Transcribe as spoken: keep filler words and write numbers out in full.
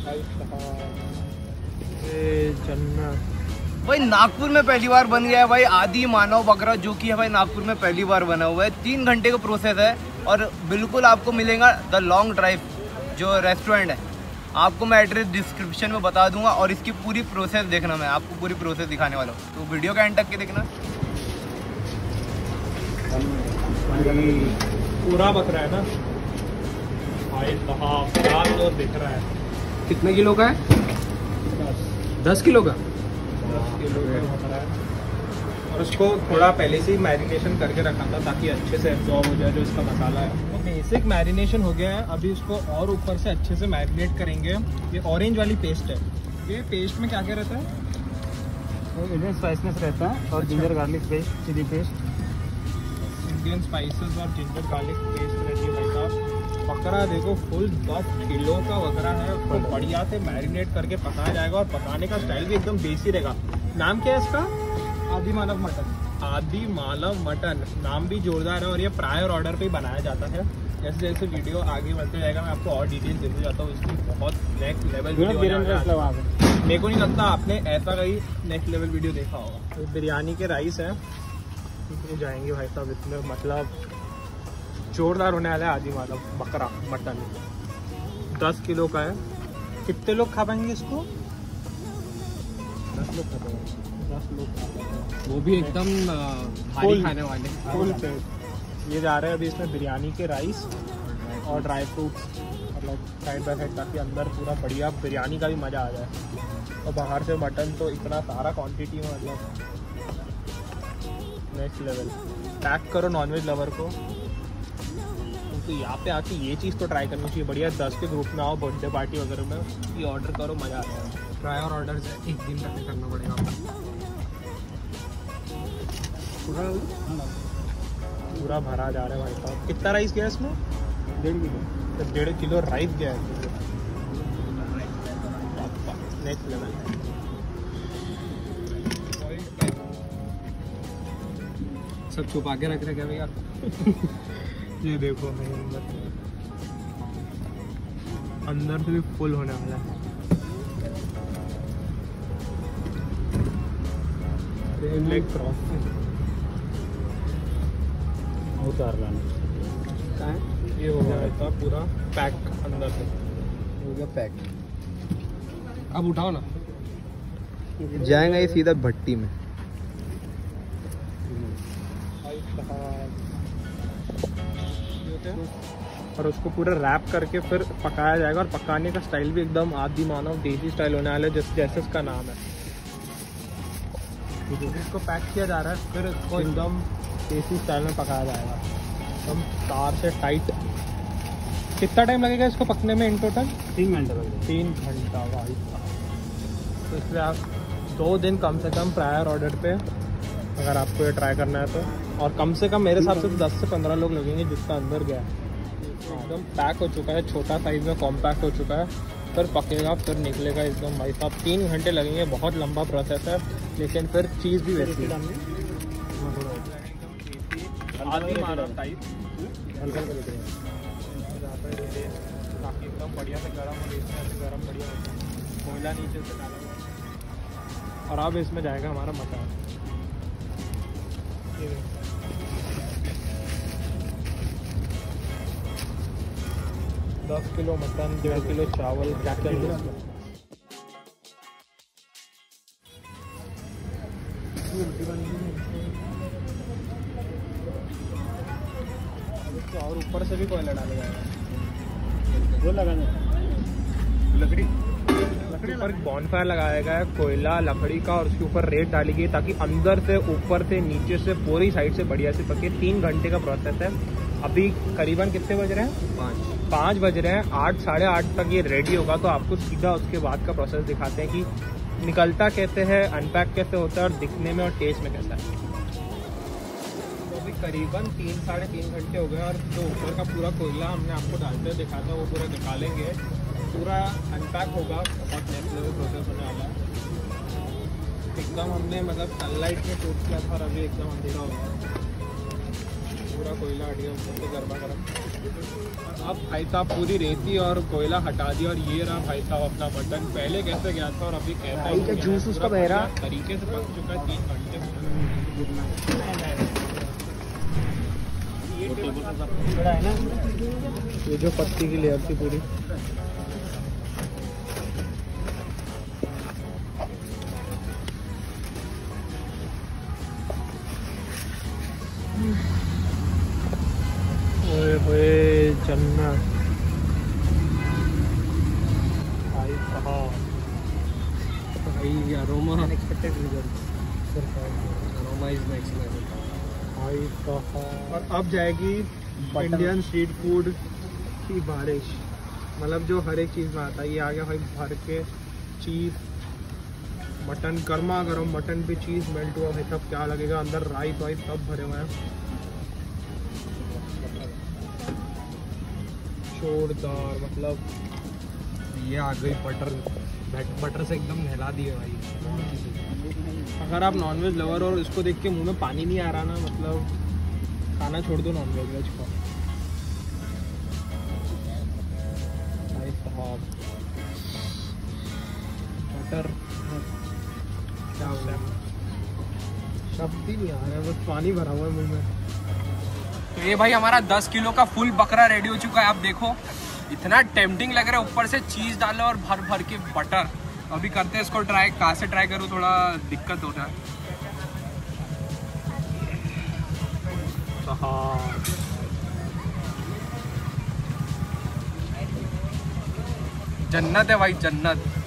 जन्नत भाई नागपुर में पहली बार बन गया है भाई आदि मानव बकरा, जो कि है भाई नागपुर में पहली बार बना हुआ है। तीन घंटे का प्रोसेस है और बिल्कुल आपको मिलेगा द लॉन्ग ड्राइव जो रेस्टोरेंट है। आपको मैं एड्रेस डिस्क्रिप्शन में बता दूंगा और इसकी पूरी प्रोसेस देखना, मैं आपको पूरी प्रोसेस दिखाने वाला हूँ, तो वीडियो का एंड तक के देखना। पूरा बकरा है ना भाई साहब, तो दिख रहा है। कितने किलो का है? दस किलो का दस किलो का बकरा है। और उसको थोड़ा पहले से ही मैरिनेशन करके रखा था ताकि अच्छे से एब्जॉर्ब हो जाए जो इसका मसाला है। तो बेसिक मैरिनेशन हो गया है, अभी इसको और ऊपर से अच्छे से मैरिनेट करेंगे। ये ऑरेंज वाली पेस्ट है, ये पेस्ट में क्या क्या रहता है? इंडियन स्पाइसनेस रहता है और ginger garlic paste, chilli paste, Indian spices और जिंजर गार्लिक पेस्ट रहती है भाई साहब। बकरा देखो फुल दस किलो का बकरा है, उसको बढ़िया से मैरिनेट करके पकाया जाएगा और पकाने का स्टाइल भी एकदम देसी रहेगा। नाम क्या है इसका? आदि मानव मटन। आदि मानव मटन नाम भी जोरदार है और ये प्रायर ऑर्डर पे ही बनाया जाता है। जैसे जैसे वीडियो आगे बढ़ते जाएगा मैं आपको और डिटेल देते जाता हूँ। इसकी बहुत नेक्स्ट लेवल वीडियो मेरे को नहीं लगता आपने ऐसा कहीं नेक्स्ट लेवल वीडियो देखा होगा। तो बिरयानी के राइस है, इतने जाएंगे भाई साहब, इतने मतलब जोरदार होने वाला है आदि मानव बकरा मटन। दस किलो का है। कितने लोग खा पाएंगे इसको? दस लोग खा पाएंगे। दस लोग खा पाएंगे, वो भी एकदम भारी खाने वाले फुल प्लेट। ये जा रहे हैं अभी इसमें बिरयानी के राइस और ड्राई फ्रूट्स मतलब साइड बाय साइड, ताकि अंदर पूरा बढ़िया बिरयानी का भी मज़ा आ जाए। और बाहर से मटन तो इतना सारा क्वांटिटी में मतलब नेक्स्ट लेवल। पैक करो नॉनवेज लवर को, क्योंकि यहाँ पे आके ये चीज़ तो ट्राई करनी चाहिए। बढ़िया दस के ग्रुप में आओ बर्थडे पार्टी वगैरह में, ये ऑर्डर करो, मज़ा आ जाएगा। ट्राई और ऑर्डर एक दिन पहले करना पड़ेगा। पूरा पूरा भरा जा रहा है भाई साहब। कितना राइस गया इसमें? डेढ़ किलो तो डेढ़ किलो राइस गया है। Next level. सब छुपा के रख रहे क्या भैया? ये देखो भाई अंदर अंदर से भी फुल होने वाला है। लेग क्रॉस उतार लाना ये हो गया था पूरा पैक अंदर से हो गया पैक। अब उठाओ ना, जाएगा ये सीधा भट्टी में। और उसको पूरा रैप करके फिर पकाया जाएगा। और पकाने का स्टाइल भी एकदम आदि मानव देसी स्टाइल होने वाला है, जैसे जैसे उसका नाम है। इसको पैक किया जा रहा है, फिर इसको एकदम देसी स्टाइल में पकाया जाएगा, एकदम तार से टाइट। कितना टाइम लगेगा इसको पकने में इन टोटल? तीन घंटे लगेगा। तीन घंटा भाई। तो इसलिए आप दो दिन कम से कम प्रायर ऑर्डर पे अगर आपको ये ट्राई करना है तो। और कम से कम मेरे हिसाब से तो दस से पंद्रह लोग लगेंगे जिसका अंदर गया है। एकदम पैक हो चुका है, छोटा साइज में कॉम्पैक्ट हो चुका है। फिर पकेगा, फिर निकलेगा एकदम भाई साहब। तीन घंटे लगेंगे, बहुत लंबा प्रोसेस है, लेकिन फिर चीज़ भी वैसी है। आदि मानव टाइप ताकि एकदम बढ़िया से गर्म हो, इसमें से गर्म बढ़िया हो, कोयला नीचे से डाला हुआ। और अब इसमें जाएगा हमारा मसाला। दस किलो मटन, डेढ़ किलो चावल, क्या क्या है और ऊपर से भी कोयला डाला जाएगा। वो लगाना लकड़ी लकड़ी पर बॉनफायर लगाया गया है, कोयला लकड़ी का, और उसके ऊपर रेत डाली गई ताकि अंदर से ऊपर से नीचे से पूरी साइड से बढ़िया से पके। तीन घंटे का प्रोसेस है। अभी करीबन कितने बज रहे हैं? पाँच पाँच बज रहे हैं। आठ साढ़े आठ तक ये रेडी होगा, तो आपको सीधा उसके बाद का प्रोसेस दिखाते हैं कि निकलता कैसे है, अनपैक कैसे होता है और दिखने में और टेस्ट में कैसा है। तो अभी करीबन तीन साढ़े तीन घंटे हो गए और जो ऊपर का पूरा कोयला हमने आपको डालते हुए दिखा था वो पूरा निकालेंगे, पूरा अनपैक होगा। बहुत नेक्स्ट लेवल प्रोसेस होने वाला है। एकदम हमने मतलब सनलाइट में शूट किया था और अभी एकदम अंधेरा हो गया, पूरा कोयला हट गया ऊपर से गर्मा गर्म। अब भाई साहब पूरी रेती और कोयला हटा दिया और ये रहा भाई साहब अपना मटन। पहले कैसे गया था और अभी कैसा भाई का जूस उसका बह रहा तरीके से पक चुका है तीन घंटे बड़ा है ना। ये जो पत्ती की लेयर थी पूरी ओए होए जन्नत भाई साहब भाई aroma unexpected result aroma is next level भाई साहब। और अब जाएगी इंडियन स्ट्रीट फूड की बारिश। मतलब जो हर एक चीज़ में आता है ये आ गया भाई भर के चीज़ मटन गर्मा गर्म मटन पे चीज़ मेल्ट हुआ भाई सब क्या लगेगा अंदर राइस वाइस सब भरे हुए हैं जोरदार। मतलब ये आ गई बटर बटर से एकदम नहला दिए भाई। अगर आप नॉनवेज लवर और इसको देख के मुंह में पानी नहीं आ रहा ना मतलब खाना छोड़ दो नॉनवेज वेज को भाई साहब। बटर क्या हो गया शब्द ही नहीं आ रहा है बस पानी भरा हुआ है मुंह में। तो ये भाई हमारा दस किलो का फुल बकरा रेडी हो चुका है। आप देखो इतना टेम्पटिंग लग रहा है ऊपर से चीज़ डालो और भर भर के बटर। अभी करते हैं इसको ट्राई। कहाँ से ट्राई करूँ थोड़ा दिक्कत हो रहा है। जन्नत है भाई जन्नत।